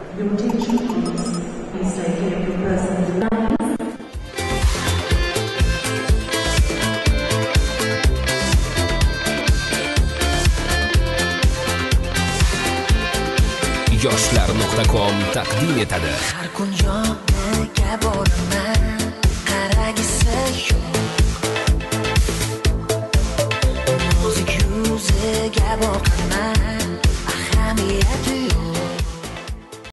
Your attention please. Please take care of your personal belongings. yoshlar.com taqdim etadi. Har kun yoniga boraman, qaragisi yo'q. Nozik yuziga boqaman, ahamiyati